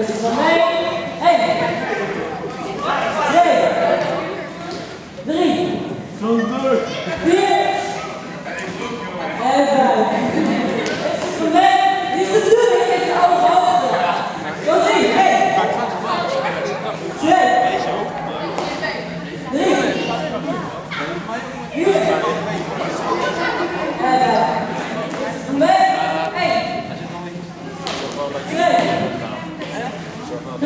Rustig van mij. 1, 2, 3, 4 en 5. Van mij, dit is de bedoeling, dit is de oude hoogte. Zo zie je, 1, 2, 3, 4 en 5. Van mij, 1, 2, 3,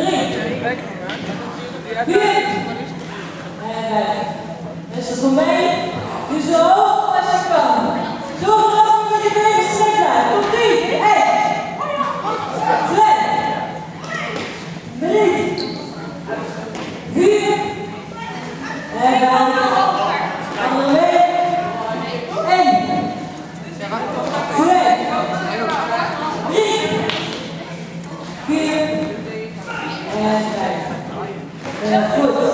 4 en 5. Dus voor mij, doe zo hoog als je kan. Zo hoog dat je benen strak blijven. Komt ie. 1, 2, 3, 4 en 5. Andere weg. 1, 2, 3, 4 en 5. Goed.